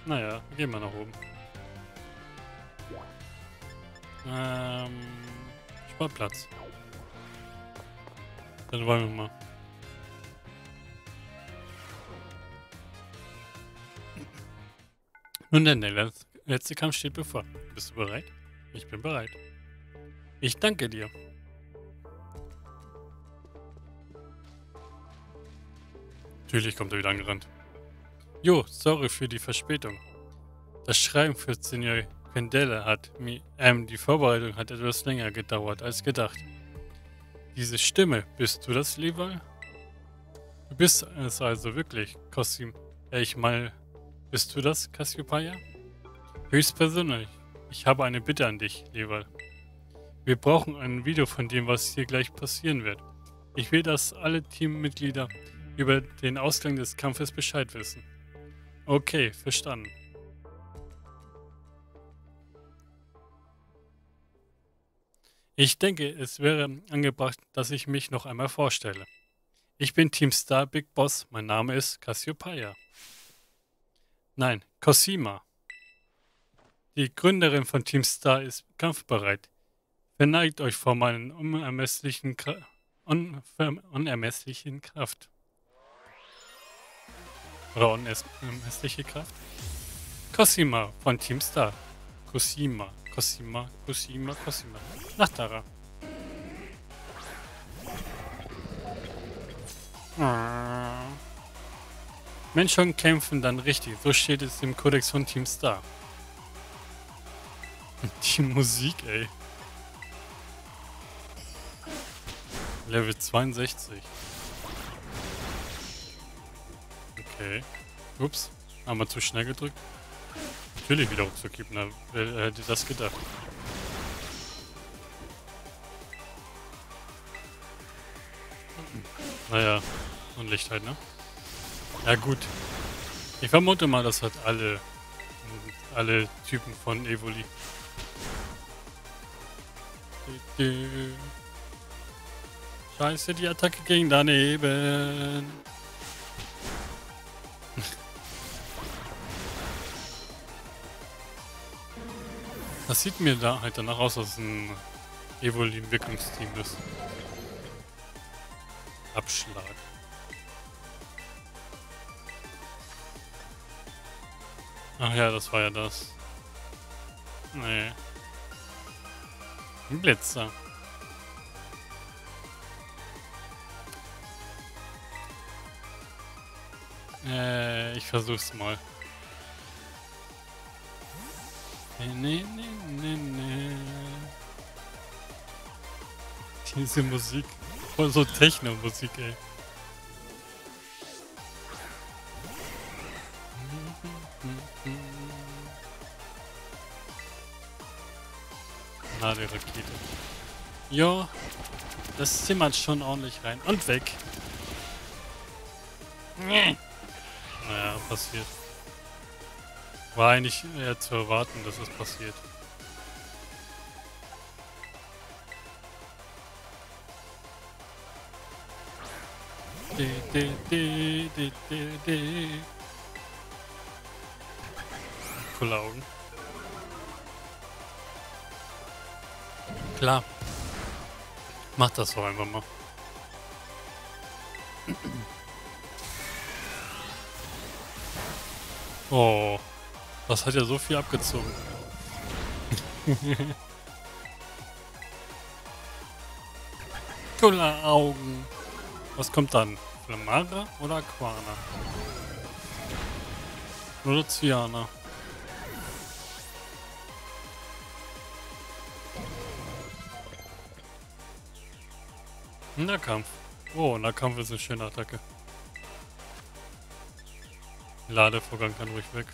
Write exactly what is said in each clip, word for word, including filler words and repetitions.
Naja, gehen wir nach oben. Ähm, Sportplatz. Dann wollen wir mal. Nun denn, der letzte Kampf steht bevor. Bist du bereit? Ich bin bereit. Ich danke dir. Natürlich kommt er wieder angerannt. Jo, sorry für die Verspätung. Das Schreiben für Senior Quendella hat mir, ähm, die Vorbereitung hat etwas länger gedauert als gedacht. Diese Stimme, bist du das, Levi? Du bist es also wirklich, Cossim. Äh, ich meine, bist du das, Cassiopeia? Höchstpersönlich. Ich habe eine Bitte an dich, Levi. Wir brauchen ein Video von dem, was hier gleich passieren wird. Ich will, dass alle Teammitglieder über den Ausgang des Kampfes Bescheid wissen. Okay, verstanden. Ich denke, es wäre angebracht, dass ich mich noch einmal vorstelle. Ich bin Team Star Big Boss, mein Name ist Cassiopeia. Nein, Cosima. Die Gründerin von Team Star ist kampfbereit. Verneigt euch vor meinen unermesslichen, Kra unver unermesslichen Kraft. Oder unermessliche Kraft? Cosima von Team Star. Cosima, Cosima, Cosima, Cosima. Nachtara. Ah. Menschen kämpfen dann richtig. So steht es im Kodex von Team Star. Die Musik, ey. Level zweiundsechzig. Okay. Ups. Haben wir zu schnell gedrückt? Natürlich wieder ruckzuck, na, wer hätte das gedacht? Naja, und Licht halt, ne? Ja gut. Ich vermute mal, das hat alle alle Typen von Evoli. Scheiße, die Attacke ging daneben. Das sieht mir da halt danach aus, dass es ein Evoli-Entwicklungsteam ist. Abschlag. Ach ja, das war ja das. Nee. Ein Blitzer. Äh, ich versuch's mal. Nee, nee, nee, nee, nee. Diese Musik. Voll so Techno-Musik, ey. Na, die Rakete. Jo, das zimmert schon ordentlich rein. Und weg. Naja, passiert. War eigentlich eher zu erwarten, dass es passiert. De, de, de, de, de, de. Coole Augen. Klar. Mach das doch einfach mal. Oh, das hat ja so viel abgezogen. Coole Augen. Was kommt dann? Flamara oder Aquana? Oder Ciana? Nahkampf. Oh, Nahkampf ist eine schöne Attacke. Ladevorgang kann ruhig weg.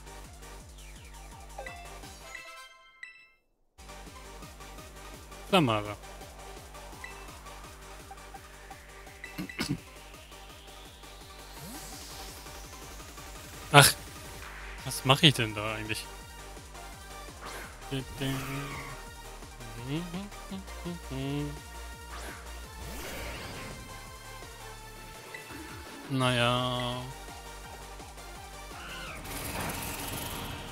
Flamara. Ach, was mache ich denn da eigentlich? Naja.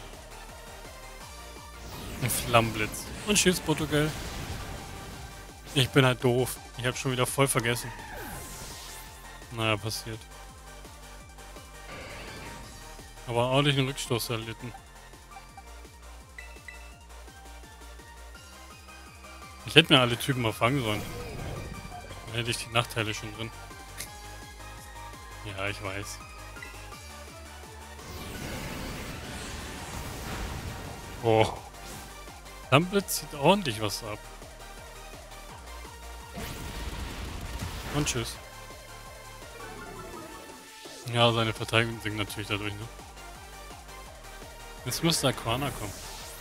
Ein Flammenblitz. Und tschüss, Portugal. Ich bin halt doof. Ich habe schon wieder voll vergessen. Naja, passiert. Aber ordentlichen Rückstoß erlitten. Ich hätte mir alle Typen mal fangen sollen. Dann hätte ich die Nachteile schon drin. Ja, ich weiß. Oh. Flammenblitz zieht ordentlich was ab. Und tschüss. Ja, seine Verteidigung sinkt natürlich dadurch, ne? Jetzt müsste Aquana kommen.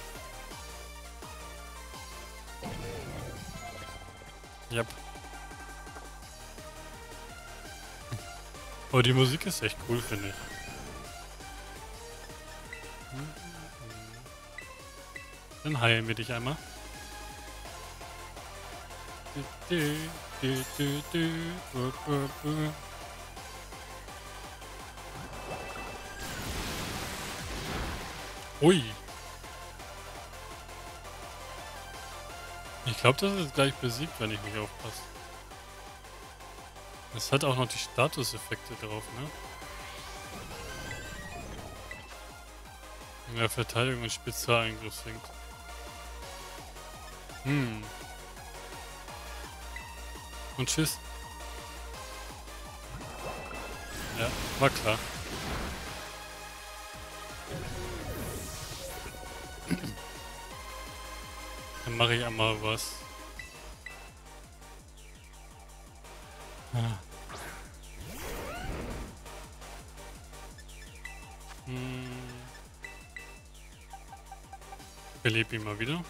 Yep. Oh, die Musik ist echt cool, finde ich. Dann heilen wir dich einmal. Ui. Ich glaube, das ist gleich besiegt, wenn ich nicht aufpasse. Es hat auch noch die Statuseffekte drauf, ne? Mehr Verteidigung und Spezialangriff sinkt. Hm. Und tschüss. Ja, war klar. Dann mache ich einmal was. Ah. Hm. Belebe ihn mal wieder.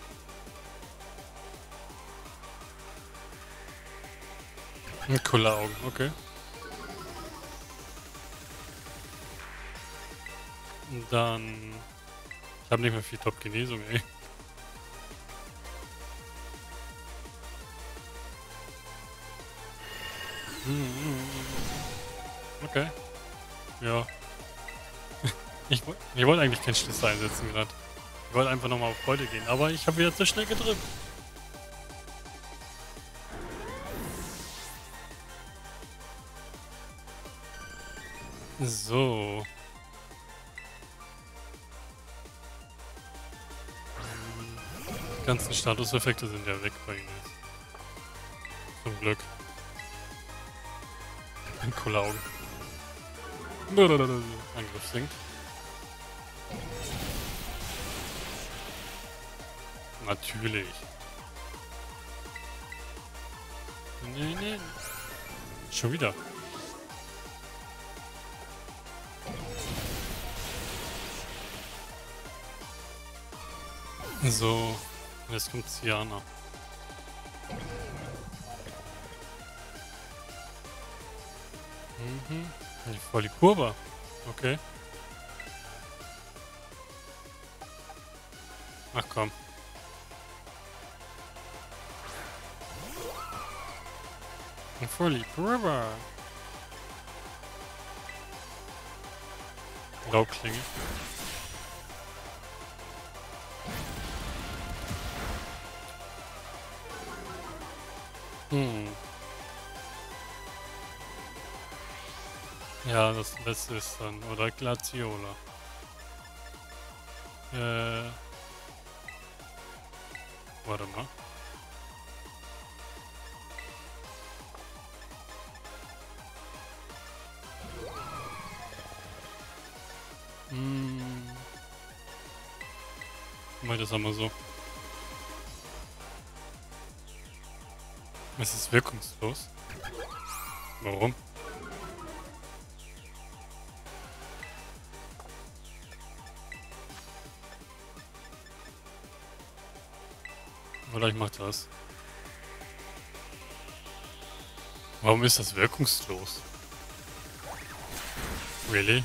Coole Augen, okay. Und dann... Ich habe nicht mehr viel Top-Genesung, ey. Okay. Ja. Ich, ich wollte eigentlich keinen Schlüssel einsetzen gerade. Ich wollte einfach nochmal auf Freude gehen, aber ich habe wieder zu schnell gedrückt. So. Die ganzen Statuseffekte sind ja weg bei ihm jetzt. Zum Glück. Ein cooler Augen. Angriff sinkt. Natürlich. Nee, nee. Schon wieder. So, jetzt kommt Ciana. Mhm. Voll die Kurve. Okay. Ach komm. Voll die Kurve. Laubklinge. Hm. Ja, das letzte ist dann. Oder Glaciola. Äh. Warte mal. Hm. Mal das einmal so. Es ist wirkungslos. Warum? Oder ich mach das. Warum ist das wirkungslos? Really?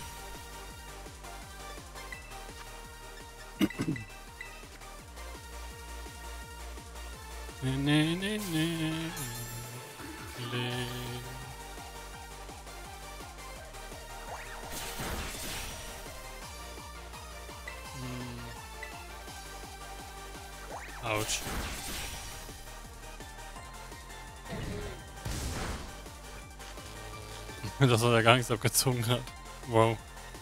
Nee, nee, nee, nee. Nee. Autsch. Dass er da gar nichts abgezogen hat. Wow.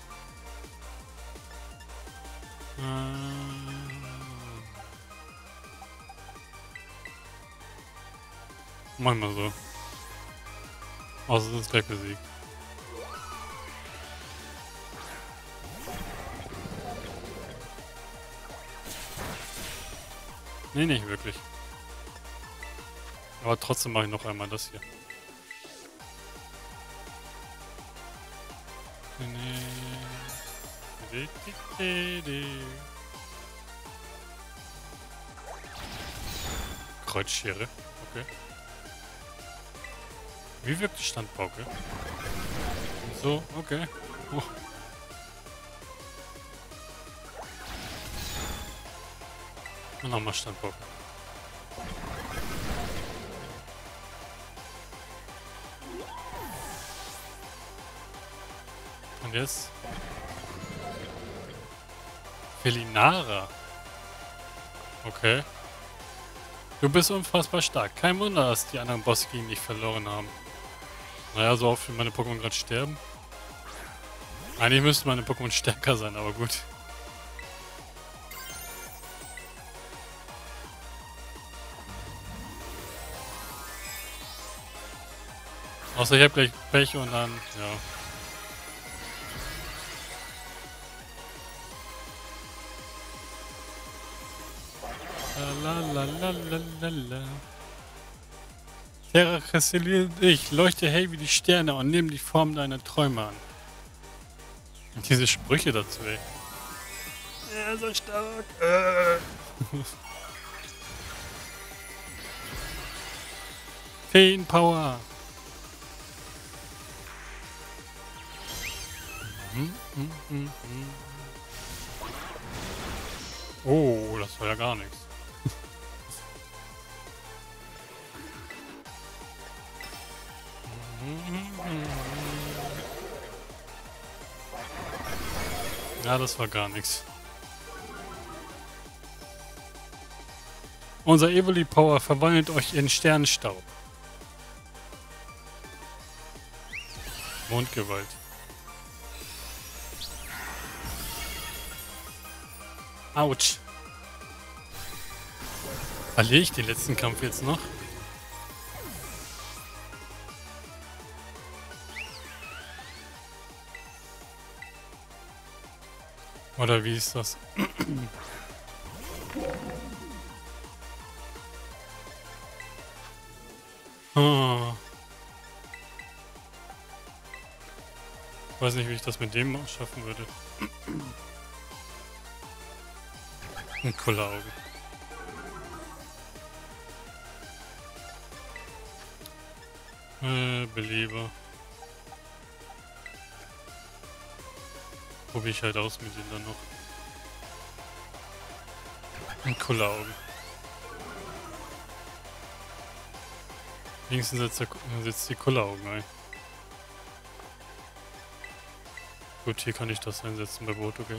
Mach mal so. Außer es ist gleich besiegt. Nee, nicht wirklich. Aber trotzdem mache ich noch einmal das hier. Kreuzschere, okay. Wie wirkt die Standpauke? So, okay. Oh. Und nochmal Standpauke. Und jetzt? Felinara. Okay. Du bist unfassbar stark. Kein Wunder, dass die anderen Bosse gegen dich verloren haben. Naja, so oft wie meine Pokémon gerade sterben. Eigentlich müssten meine Pokémon stärker sein, aber gut. Außer ich habe gleich Pech und dann, ja. Lalalala. Terra kristalliert dich, leuchte hell wie die Sterne und nimm die Form deiner Träume an. Und diese Sprüche dazu, ey. Ja, so stark. Äh. Feenpower. Mhm, mhm, mhm. Oh, das war ja gar nichts. Ja, das war gar nichts. Unser Evoli Power verwandelt euch in Sternenstaub. Mondgewalt. Autsch. Verliere ich den letzten Kampf jetzt noch? Oder wie ist das? Oh. Ich weiß nicht, wie ich das mit dem schaffen würde. Ein Kullerauge. Äh, Beleber. Probiere ich halt aus mit ihm dann noch. Ein Kullerauge. Wenigstens setzt, der, setzt die Kulleraugen ein. Gut, hier kann ich das einsetzen bei Portugal.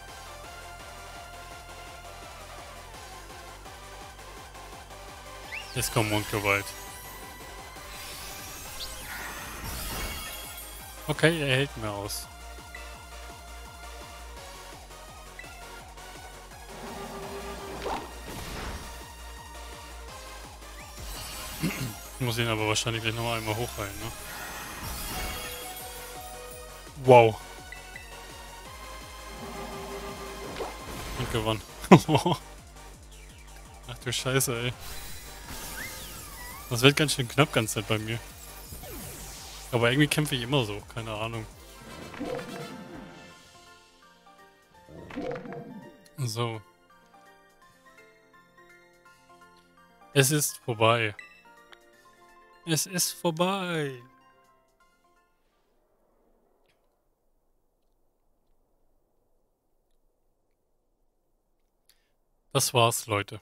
Jetzt kommt Mondgewalt. Okay, er hält mir aus. Ich muss ihn aber wahrscheinlich gleich noch einmal hochheilen, ne? Wow. Und gewonnen. Ach du Scheiße, ey. Das wird ganz schön knapp ganze Zeit bei mir. Aber irgendwie kämpfe ich immer so, keine Ahnung. So. Es ist vorbei. Es ist vorbei. Das war's, Leute.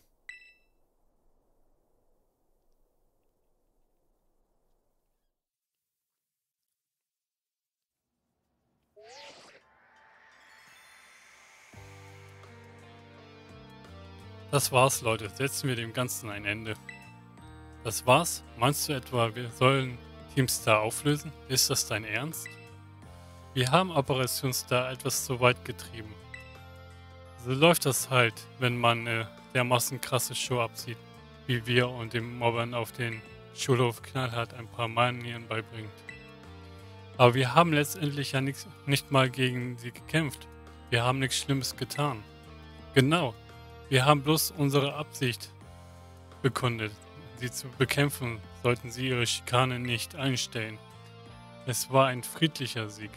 Das war's, Leute. Setzen wir dem Ganzen ein Ende. Das war's? Meinst du etwa, wir sollen Team Star auflösen? Ist das dein Ernst? Wir haben Operation Star etwas zu weit getrieben. So läuft das halt, wenn man eine dermaßen krasse Show abzieht, wie wir und dem Mobbern auf den Schulhof knallhart ein paar Manieren beibringt. Aber wir haben letztendlich ja nix, nicht mal gegen sie gekämpft. Wir haben nichts Schlimmes getan. Genau, wir haben bloß unsere Absicht bekundet, sie zu bekämpfen, sollten sie ihre Schikane nicht einstellen. Es war ein friedlicher Sieg.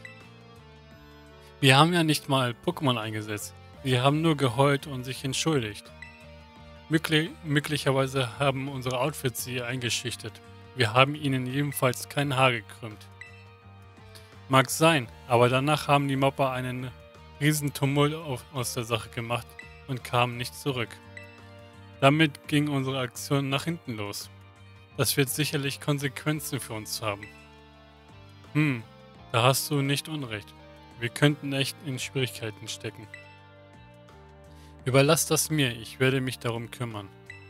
Wir haben ja nicht mal Pokémon eingesetzt. Sie haben nur geheult und sich entschuldigt. Möglich, möglicherweise haben unsere Outfits sie eingeschüchtert. Wir haben ihnen jedenfalls kein Haar gekrümmt. Mag sein, aber danach haben die Mobber einen riesen Tumult auf, aus der Sache gemacht und kamen nicht zurück. Damit ging unsere Aktion nach hinten los. Das wird sicherlich Konsequenzen für uns haben. Hm, da hast du nicht unrecht. Wir könnten echt in Schwierigkeiten stecken. Überlass das mir, ich werde mich darum kümmern.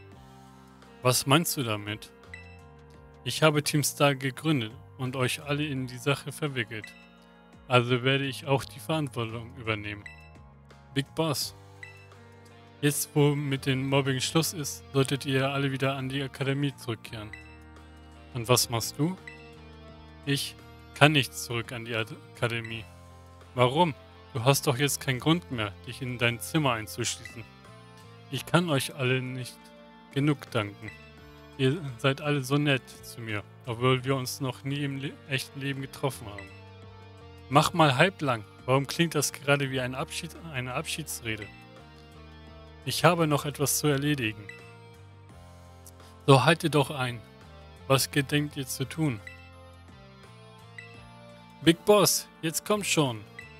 Was meinst du damit? Ich habe Team Star gegründet und euch alle in die Sache verwickelt. Also werde ich auch die Verantwortung übernehmen. Big Boss. Jetzt, wo mit dem Mobbing Schluss ist, solltet ihr alle wieder an die Akademie zurückkehren. Und was machst du? Ich kann nicht zurück an die Akademie. Warum? Du hast doch jetzt keinen Grund mehr, dich in dein Zimmer einzuschließen. Ich kann euch alle nicht genug danken. Ihr seid alle so nett zu mir, obwohl wir uns noch nie im Le- echten Leben getroffen haben. Mach mal halblang. Warum klingt das gerade wie ein Abschied, eine Abschiedsrede? Ich habe noch etwas zu erledigen. So haltet doch ein. Was gedenkt ihr zu tun? Big Boss, jetzt kommt schon.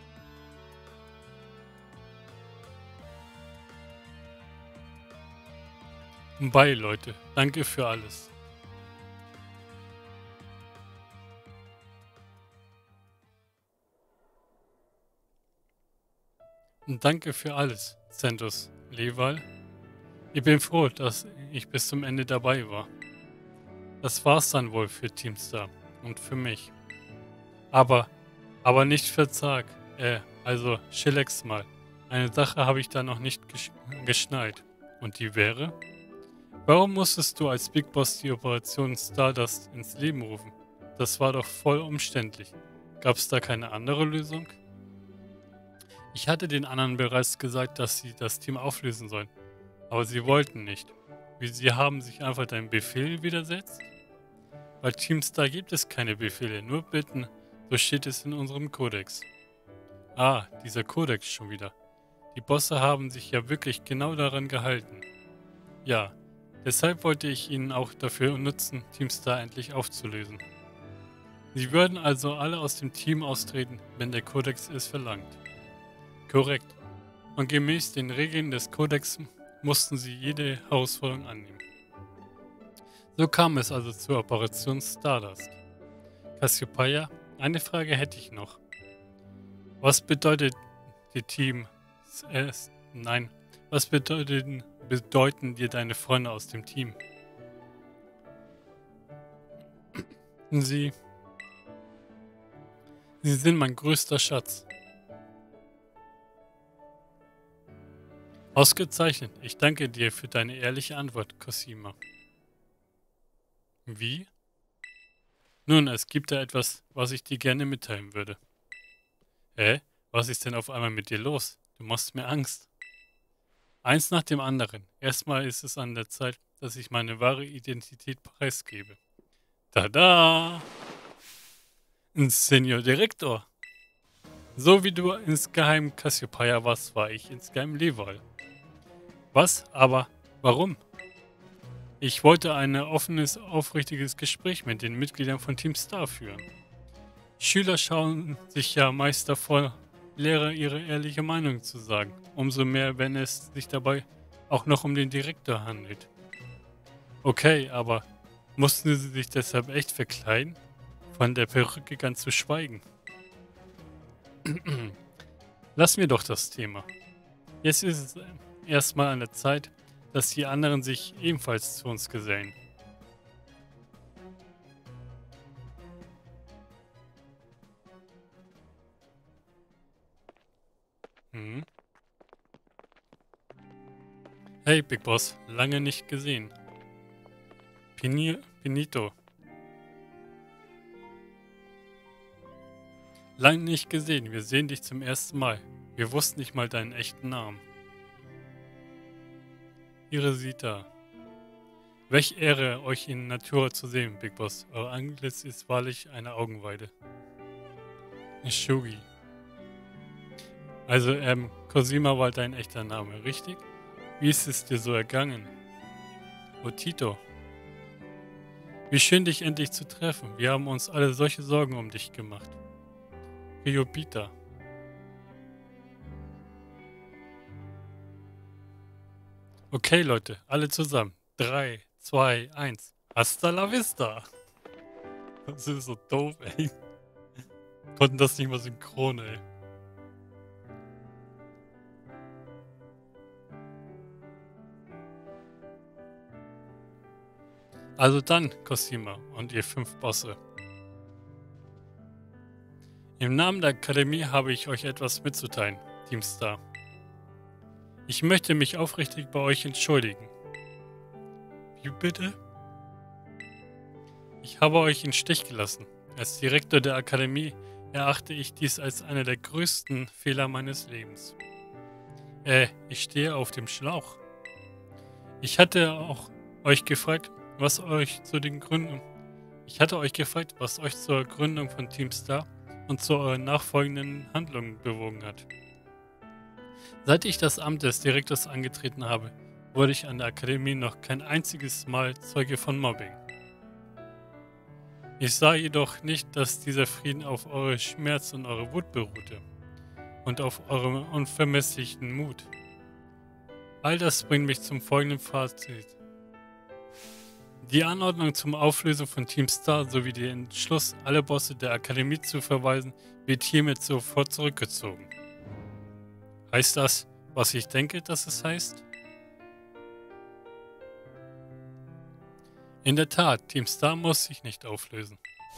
Bye, Leute. Danke für alles. Und danke für alles, Centos Leval. Ich bin froh, dass ich bis zum Ende dabei war. Das war's dann wohl für Team Star und für mich. Aber, aber nicht für Zark. Äh, also chillax mal. Eine Sache habe ich da noch nicht gesch geschnallt. Und die wäre? Warum musstest du als Big Boss die Operation Stardust ins Leben rufen? Das war doch voll umständlich. Gab's da keine andere Lösung? Ich hatte den anderen bereits gesagt, dass sie das Team auflösen sollen. Aber sie wollten nicht. Wie, sie haben sich einfach deinem Befehl widersetzt? Bei Team Star gibt es keine Befehle, nur Bitten. So steht es in unserem Kodex. Ah, dieser Kodex schon wieder. Die Bosse haben sich ja wirklich genau daran gehalten. Ja, deshalb wollte ich ihnen auch dafür nutzen, Team Star endlich aufzulösen. Sie würden also alle aus dem Team austreten, wenn der Kodex es verlangt. Korrekt. Und gemäß den Regeln des Kodex mussten sie jede Herausforderung annehmen. So kam es also zur Operation Stardust. Cassiopeia, eine Frage hätte ich noch. Was bedeutet die Team... Äh, nein, was bedeuten, bedeuten dir deine Freunde aus dem Team? Sie... Sie sind mein größter Schatz. Ausgezeichnet. Ich danke dir für deine ehrliche Antwort, Cosima. Wie? Nun, es gibt da etwas, was ich dir gerne mitteilen würde. Hä? Was ist denn auf einmal mit dir los? Du machst mir Angst. Eins nach dem anderen. Erstmal ist es an der Zeit, dass ich meine wahre Identität preisgebe. Tada! Senior Direktor. So wie du insgeheim Cassiopeia warst, war ich insgeheim Leval. Was? Aber warum? Ich wollte ein offenes, aufrichtiges Gespräch mit den Mitgliedern von Team Star führen. Schüler schauen sich ja meist davor, Lehrer ihre ehrliche Meinung zu sagen. Umso mehr, wenn es sich dabei auch noch um den Direktor handelt. Okay, aber mussten sie sich deshalb echt verkleiden? Von der Perücke ganz zu schweigen. Lass mir doch das Thema. Jetzt ist es erstmal an der Zeit, dass die anderen sich ebenfalls zu uns gesellen. Hm. Hey, Big Boss, lange nicht gesehen. Pini Pinito. Lange nicht gesehen, wir sehen dich zum ersten Mal. Wir wussten nicht mal deinen echten Namen. Iresita. Welch Ehre, euch in Natura zu sehen, Big Boss. Euer Antlitz ist wahrlich eine Augenweide. Shugi. Also, ähm, Cosima war dein echter Name, richtig? Wie ist es dir so ergangen? Otito. Wie schön, dich endlich zu treffen. Wir haben uns alle solche Sorgen um dich gemacht. Ryobita. Okay, Leute, alle zusammen. drei, zwei, eins. Hasta la vista. Das ist so doof, ey. Konnten das nicht mal synchron, ey. Also dann, Cosima und ihr fünf Bosse. Im Namen der Akademie habe ich euch etwas mitzuteilen, Team Star. Ich möchte mich aufrichtig bei euch entschuldigen. Wie bitte? Ich habe euch in Stich gelassen. Als Direktor der Akademie erachte ich dies als einer der größten Fehler meines Lebens. Äh, ich stehe auf dem Schlauch. Ich hatte auch euch gefragt, was euch zu den Gründen... Ich hatte euch gefragt, was euch zur Gründung von Team Star und zu euren nachfolgenden Handlungen bewogen hat. Seit ich das Amt des Direktors angetreten habe, wurde ich an der Akademie noch kein einziges Mal Zeuge von Mobbing. Ich sah jedoch nicht, dass dieser Frieden auf eure Schmerz und eure Wut beruhte und auf eurem unvermesslichen Mut. All das bringt mich zum folgenden Fazit. Die Anordnung zur Auflösung von Team Star sowie der Entschluss, alle Bosse der Akademie zu verweisen, wird hiermit sofort zurückgezogen. Heißt das, was ich denke, dass es heißt? In der Tat, Team Star muss sich nicht auflösen.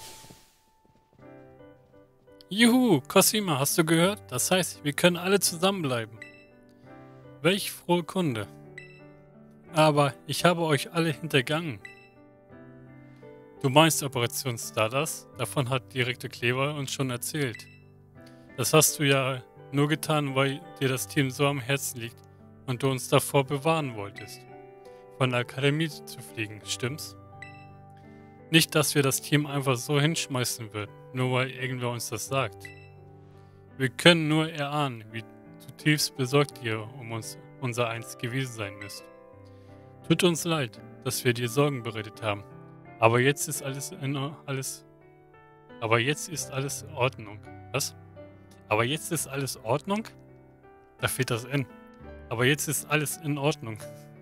Juhu, Cosima, hast du gehört? Das heißt, wir können alle zusammenbleiben. Welch frohe Kunde. Aber ich habe euch alle hintergangen. Du meinst Operation Stardust? Davon hat Direktor Kleber uns schon erzählt. Das hast du ja nur getan, weil dir das Team so am Herzen liegt und du uns davor bewahren wolltest, von der Akademie zu fliegen, stimmt's? Nicht, dass wir das Team einfach so hinschmeißen würden, nur weil irgendwer uns das sagt. Wir können nur erahnen, wie zutiefst besorgt ihr um uns unser Eins gewesen sein müsst. Tut uns leid, dass wir dir Sorgen bereitet haben, aber jetzt ist alles in alles. Aber jetzt ist alles in Ordnung. Was? Aber jetzt ist alles Ordnung? Da fehlt das N. Aber jetzt ist alles in Ordnung.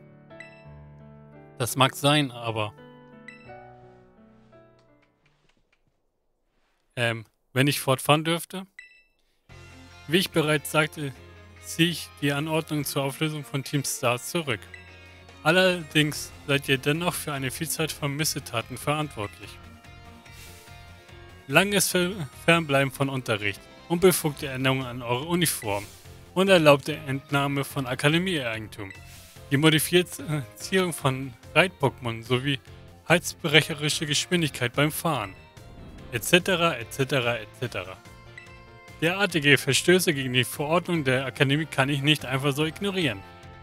Das mag sein, aber... Ähm, wenn ich fortfahren dürfte? Wie ich bereits sagte, ziehe ich die Anordnung zur Auflösung von Team Star zurück. Allerdings seid ihr dennoch für eine Vielzahl von Missetaten verantwortlich. Langes Fernbleiben von Unterricht, unbefugte Änderungen an eure Uniform, unerlaubte Entnahme von Akademie-Eigentum, die Modifizierung von Reit-Pokémon sowie halsbrecherische Geschwindigkeit beim Fahren, et cetera et cetera et cetera. Derartige Verstöße gegen die Verordnung der Akademie kann ich nicht einfach so ignorieren.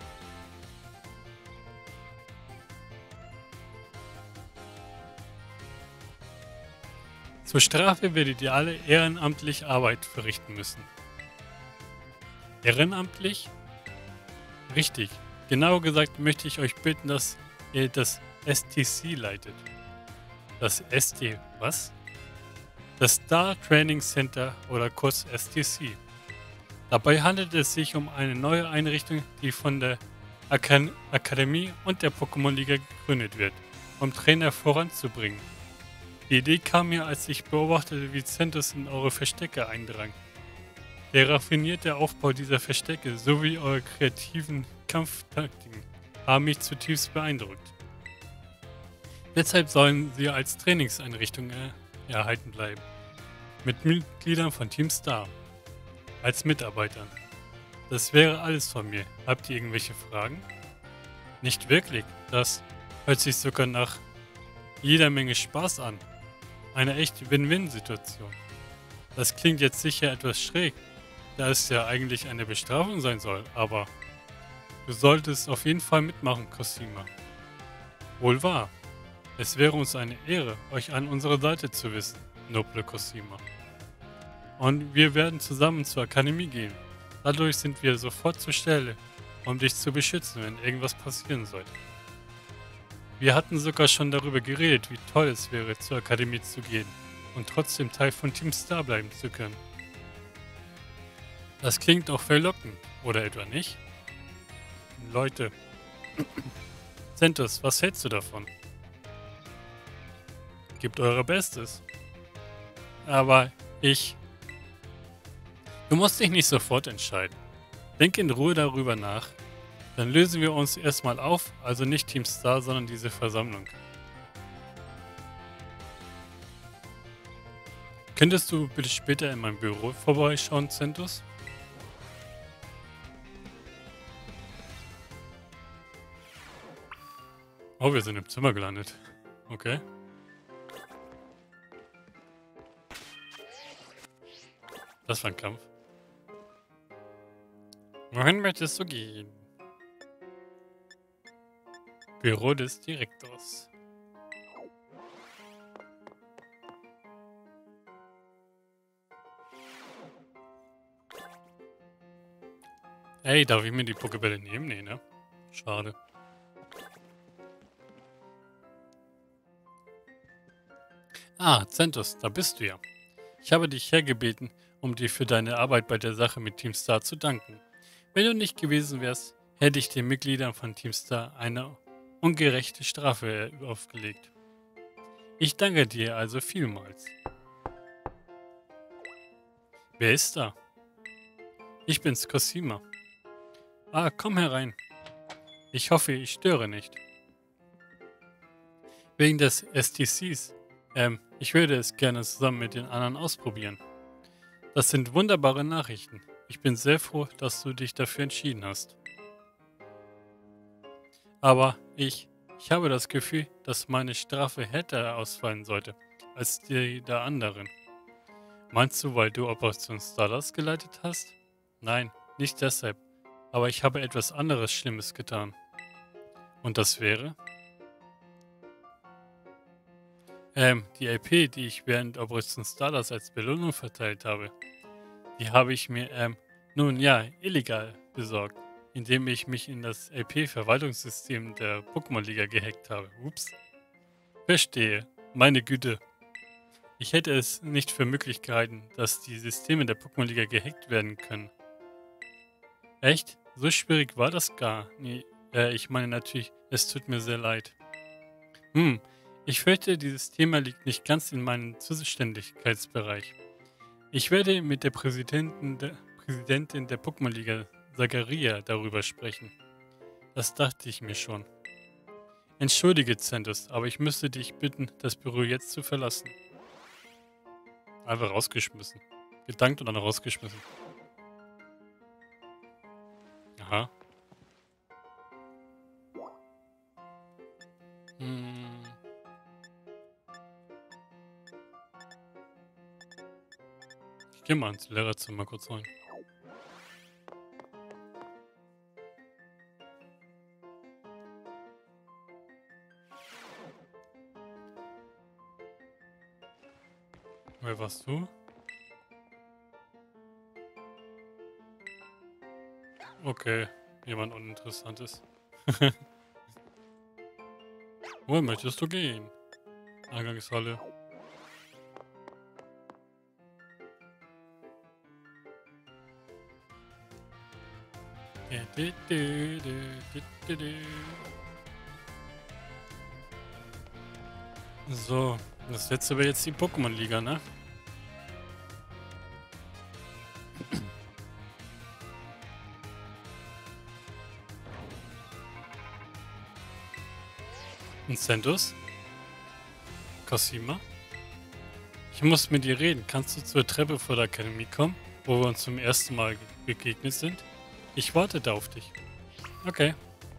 Zur Strafe werdet ihr alle ehrenamtlich Arbeit verrichten müssen. Ehrenamtlich? Richtig. Genauer gesagt möchte ich euch bitten, dass ihr das S T C leitet. Das S T, was? Das Star Training Center oder kurz S T C. Dabei handelt es sich um eine neue Einrichtung, die von der Aka- Akademie und der Pokémon-Liga gegründet wird, um Trainer voranzubringen. Die Idee kam mir, als ich beobachtete, wie Centos in eure Verstecke eindrang. Der raffinierte Aufbau dieser Verstecke sowie eure kreativen Kampftaktiken haben mich zutiefst beeindruckt. Deshalb sollen sie als Trainingseinrichtung äh, erhalten bleiben. Mit Mitgliedern von Team Star. Als Mitarbeitern. Das wäre alles von mir. Habt ihr irgendwelche Fragen? Nicht wirklich. Das hört sich sogar nach jeder Menge Spaß an. Eine echte Win-Win-Situation. Das klingt jetzt sicher etwas schräg, da es ja eigentlich eine Bestrafung sein soll, aber du solltest auf jeden Fall mitmachen, Cosima. Wohl wahr. Es wäre uns eine Ehre, euch an unserer Seite zu wissen, noble Cosima. Und wir werden zusammen zur Akademie gehen. Dadurch sind wir sofort zur Stelle, um dich zu beschützen, wenn irgendwas passieren sollte. Wir hatten sogar schon darüber geredet, wie toll es wäre, zur Akademie zu gehen und trotzdem Teil von Team Star bleiben zu können. Das klingt auch verlockend, oder etwa nicht? Leute, Centos, was hältst du davon? Gebt eure Bestes. Aber ich... Du musst dich nicht sofort entscheiden. Denk in Ruhe darüber nach. Dann lösen wir uns erstmal auf, also nicht Team Star, sondern diese Versammlung. Könntest du bitte später in mein Büro vorbeischauen, Centos? Oh, wir sind im Zimmer gelandet. Okay. Das war ein Kampf. Wohin möchtest du gehen? Büro des Direktors. Hey, darf ich mir die Pokébälle nehmen? Nee, ne? Schade. Ah, Centos, da bist du ja. Ich habe dich hergebeten, um dir für deine Arbeit bei der Sache mit Team Star zu danken. Wenn du nicht gewesen wärst, hätte ich den Mitgliedern von Team Star eine ungerechte Strafe aufgelegt. Ich danke dir also vielmals. Wer ist da? Ich bin's, Cosima. Ah, komm herein. Ich hoffe, ich störe nicht. Wegen des S T Cs. Ähm, ich würde es gerne zusammen mit den anderen ausprobieren. Das sind wunderbare Nachrichten. Ich bin sehr froh, dass du dich dafür entschieden hast. Aber ich, ich habe das Gefühl, dass meine Strafe härter ausfallen sollte als die der anderen. Meinst du, weil du Operation Stardust geleitet hast? Nein, nicht deshalb. Aber ich habe etwas anderes Schlimmes getan. Und das wäre? Ähm, die L P, die ich während Operation Stardust als Belohnung verteilt habe, die habe ich mir, ähm, nun ja, illegal besorgt, indem ich mich in das L P-Verwaltungssystem der Pokémon-Liga gehackt habe. Ups. Verstehe. Meine Güte. Ich hätte es nicht für möglich gehalten, dass die Systeme der Pokémon-Liga gehackt werden können. Echt? So schwierig war das gar nie. Äh, ich meine natürlich, es tut mir sehr leid. Hm, ich fürchte, dieses Thema liegt nicht ganz in meinem Zuständigkeitsbereich. Ich werde mit der Präsidentin der, Präsidentin der Pokémon-Liga, Sagaria, darüber sprechen. Das dachte ich mir schon. Entschuldige, Centos, aber ich müsste dich bitten, das Büro jetzt zu verlassen. Einfach rausgeschmissen. Gedankt und dann rausgeschmissen. Aha. Hm. Ich gehe mal ins Lehrerzimmer kurz rein. Wer warst du? Okay, jemand Uninteressantes. Wohin möchtest du gehen? Eingangshalle. So, das letzte wäre jetzt die Pokémon-Liga, ne? Und Sendos? Cosima? Ich muss mit dir reden. Kannst du zur Treppe vor der Akademie kommen, wo wir uns zum ersten Mal begegnet sind? Ich warte da auf dich. Okay.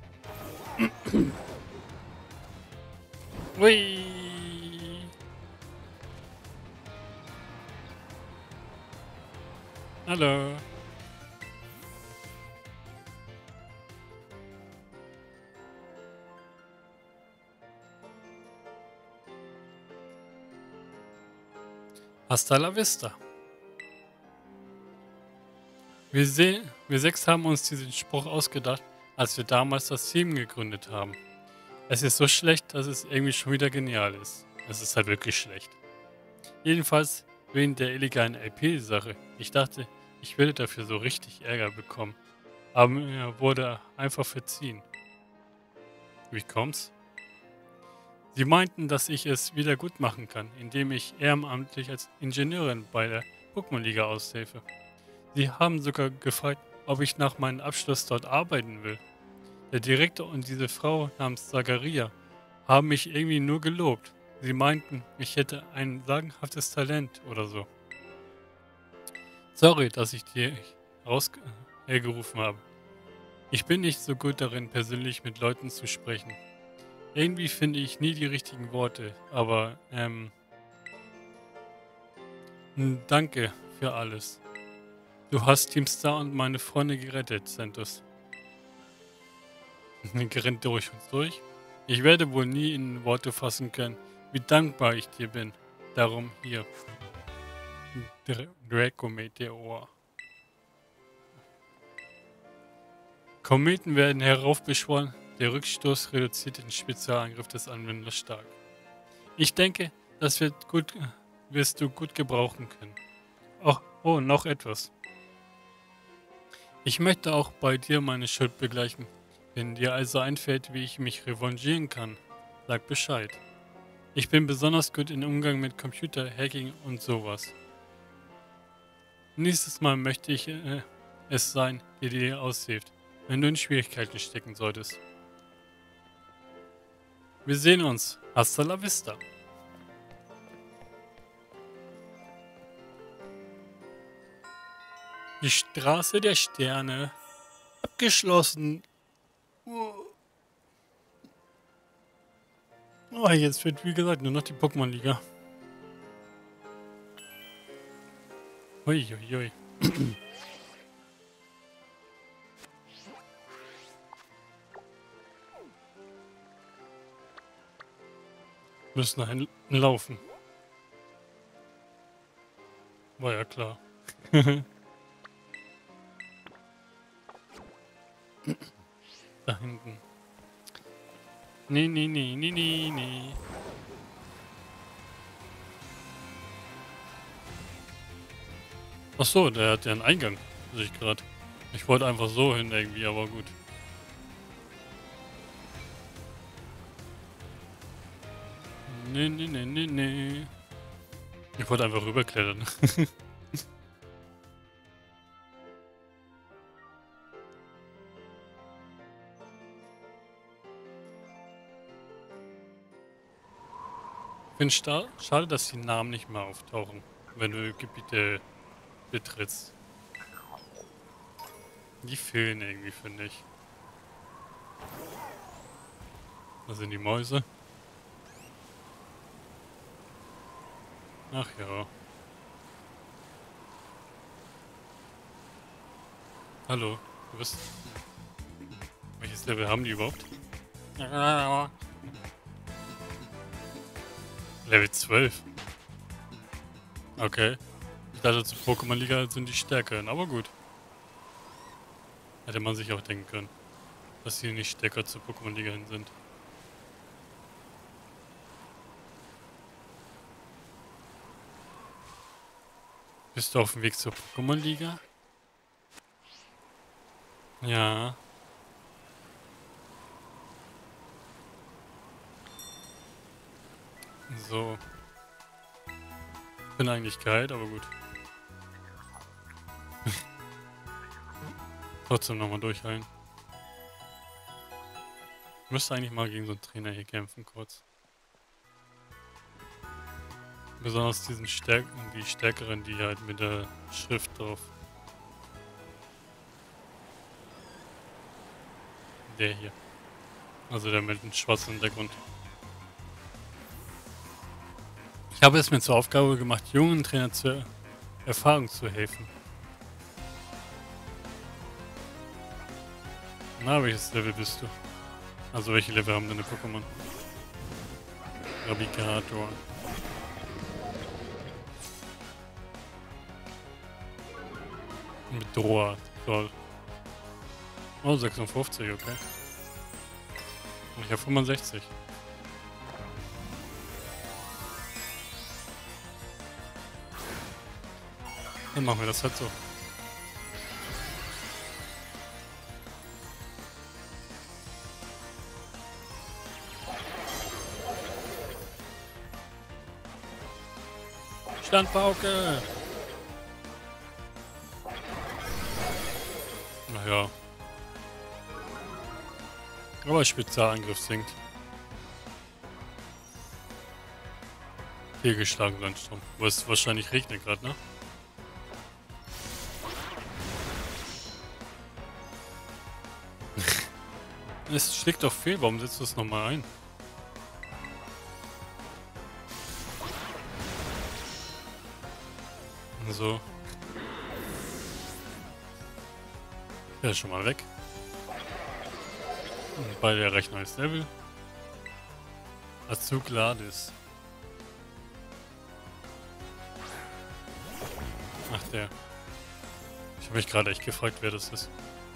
Hui. Hallo. Hasta la vista. Wir, sehen, wir sechs haben uns diesen Spruch ausgedacht, als wir damals das Team gegründet haben. Es ist so schlecht, dass es irgendwie schon wieder genial ist. Es ist halt wirklich schlecht. Jedenfalls wegen der illegalen L P-Sache. Ich dachte, ich würde dafür so richtig Ärger bekommen. Aber mir wurde einfach verziehen. Wie kommt's? Sie meinten, dass ich es wieder gut machen kann, indem ich ehrenamtlich als Ingenieurin bei der Pokémon-Liga aushelfe. Sie haben sogar gefragt, ob ich nach meinem Abschluss dort arbeiten will. Der Direktor und diese Frau namens Zagaria haben mich irgendwie nur gelobt. Sie meinten, ich hätte ein sagenhaftes Talent oder so. Sorry, dass ich dir rausgerufen habe. Ich bin nicht so gut darin, persönlich mit Leuten zu sprechen. Irgendwie finde ich nie die richtigen Worte, aber, ähm... danke für alles. Du hast Team Star und meine Freunde gerettet, Sentos. Gerennt durch uns durch. Ich werde wohl nie in Worte fassen können, wie dankbar ich dir bin. Darum hier. Draco Meteor. Kometen werden heraufbeschworen. Der Rückstoß reduziert den Spezialangriff des Anwenders stark. Ich denke, das wird gut, wirst du gut gebrauchen können. Oh, oh, noch etwas. Ich möchte auch bei dir meine Schuld begleichen. Wenn dir also einfällt, wie ich mich revanchieren kann, sag Bescheid. Ich bin besonders gut im Umgang mit Computer, Hacking und sowas. Nächstes Mal möchte ich äh, es sein, der dir aushilft, wenn du in Schwierigkeiten stecken solltest. Wir sehen uns. Hasta la vista. Die Straße der Sterne. Abgeschlossen. Oh, jetzt wird wie gesagt nur noch die Pokémon-Liga. Uiuiui. Müssen dahin laufen. War ja klar. Da hinten. Nee, nee, nee, nee, nee, nee. Ach so, der hat ja einen Eingang, sehe ich gerade. Ich wollte einfach so hin irgendwie, aber gut. Nee, nee, nee, nee, nee. Ich wollte einfach rüberklettern. Ich finde es schade, dass die Namen nicht mehr auftauchen, wenn du Gebiete betrittst. Die fehlen irgendwie, finde ich. Da sind die Mäuse. Ach ja. Hallo, du bist... Welches Level haben die überhaupt? Level zwölf. Okay. Ich dachte, zur Pokémon-Liga sind die stärker, aber gut. Hätte man sich auch denken können, dass sie nicht stärker zur Pokémon-Liga hin sind. Bist du auf dem Weg zur Pokémon-Liga? Ja. So. Bin eigentlich kalt, aber gut. Trotzdem nochmal durchheilen. Ich müsste eigentlich mal gegen so einen Trainer hier kämpfen, kurz. Besonders diesen Stärken, die stärkeren, die halt mit der Schrift drauf. Der hier. Also der mit dem schwarzen Hintergrund. Ich habe es mir zur Aufgabe gemacht, jungen Trainern zur Erfahrung zu helfen. Na, welches Level bist du? Also welche Level haben deine Pokémon? Rabigator. Mit Droa. Toll. Oh, sechsundfünfzig, okay. Und ich habe fünfundsechzig. Dann machen wir das halt so. Standpauke! Naja. Aber Spezialangriff sinkt. Fehlgeschlagen Sandsturm. Wo es wahrscheinlich regnet gerade, ne? Es schlägt doch fehl, warum setzt du es nochmal ein? So. Der ist schon mal weg. Und beide erreichen neues Level. Azugladis. Ach, der. Ich habe mich gerade echt gefragt, wer das ist.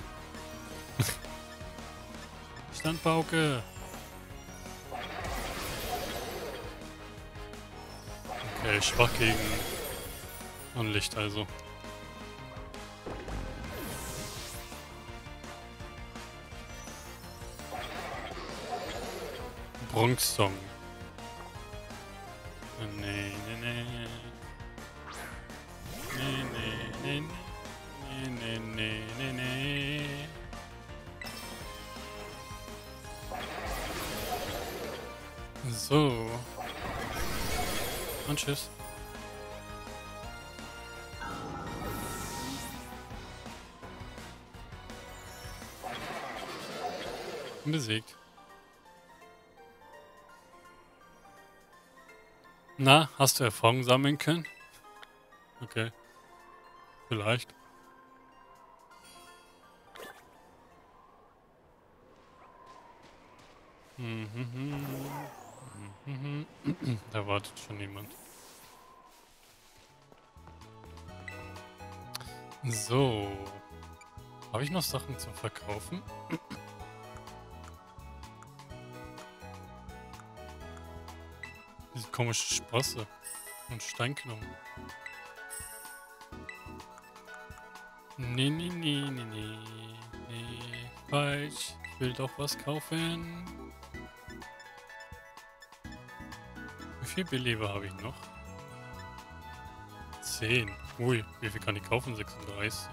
Standpauke. Okay, schwach gegen Unlicht also. Bronxsong. Nee, nee, nee. Nee, nee, nee, nee, nee, nee, nee. So. Und tschüss. Besiegt. Na, hast du Erfahrung sammeln können? Okay. Vielleicht. Da wartet schon jemand. So. Habe ich noch Sachen zum Verkaufen? Diese komische Sprosse und Steinknochen. Nee, nee, nee, nee, nee, nee, falsch. Ich will doch was kaufen. Wie viel Beleber habe ich noch? zehn. Ui, wie viel kann ich kaufen? sechsunddreißig.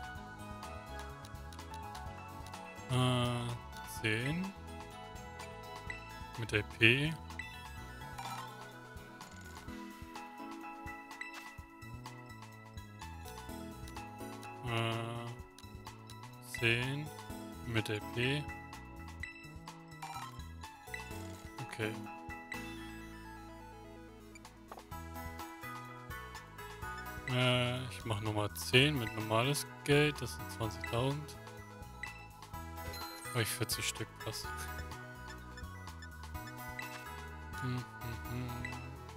Äh, zehn. Mit der P. zehn mit der P. Okay. Äh, ich mache nochmal zehn mit normales Geld. Das sind zwanzigtausend. Habe ich vierzig Stück passt. Hm, hm, hm.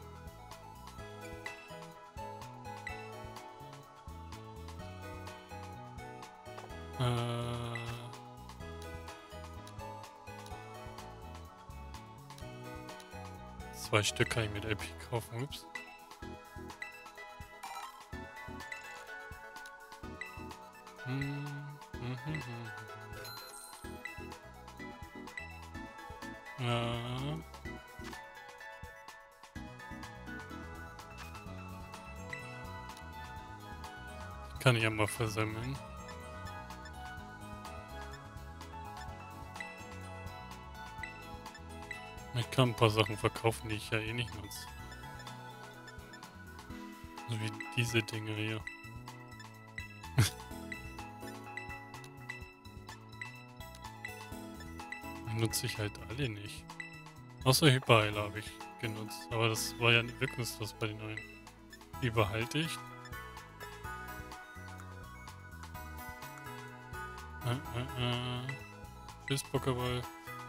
Äh, zwei Stück kann ich mit L P kaufen. Ups. Hm, hm, hm, hm. Äh, kann ich ja mal versammeln. Ich kann ein paar Sachen verkaufen, die ich ja eh nicht nutze. So wie diese Dinge hier. Die nutze ich halt alle nicht. Außer Hyperheiler habe ich genutzt. Aber das war ja wirkungslos bei den neuen. Die behalte ich. Äh, äh, äh. Tschüss, Pokéball.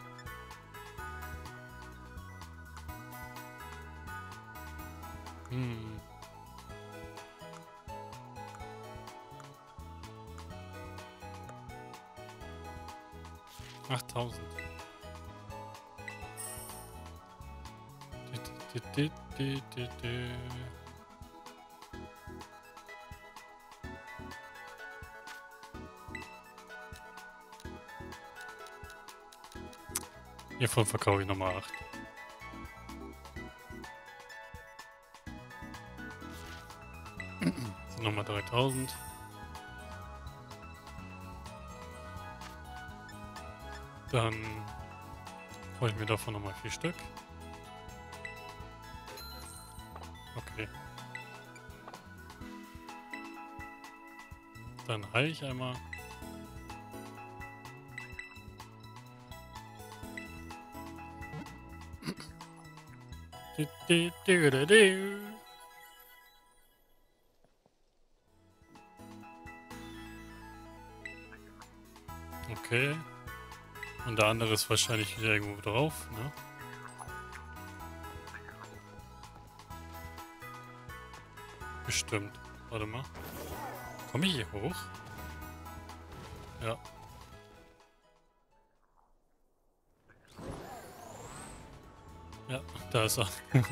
Hm. achttausend. Di, di, di, di, di. Hiervon verkaufe ich nochmal acht. So, nochmal dreitausend. Dann hole ich mir davon nochmal vier Stück. Okay. Dann heile ich einmal. Okay. Und der andere ist wahrscheinlich wieder irgendwo drauf, ne? Bestimmt. Warte mal. Komme ich hier hoch? Ja. Ja, da ist er.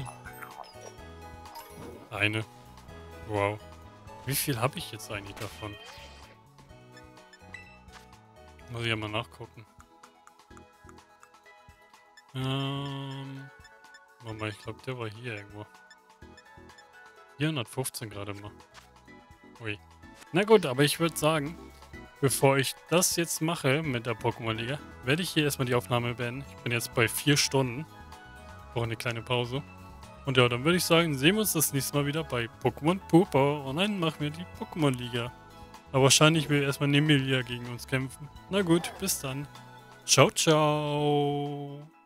Eine. Wow. Wie viel habe ich jetzt eigentlich davon? Muss ich ja mal nachgucken. Ähm. Warte mal, ich glaube, der war hier irgendwo. vierhundertfünfzehn gerade mal. Ui. Na gut, aber ich würde sagen, bevor ich das jetzt mache mit der Pokémon-Liga, werde ich hier erstmal die Aufnahme beenden. Ich bin jetzt bei vier Stunden. Brauche eine kleine Pause. Und ja, dann würde ich sagen, sehen wir uns das nächste Mal wieder bei Pokémon Pupa. Und dann machen wir die Pokémon-Liga. Aber wahrscheinlich will erstmal Nemilia gegen uns kämpfen. Na gut, bis dann. Ciao, ciao.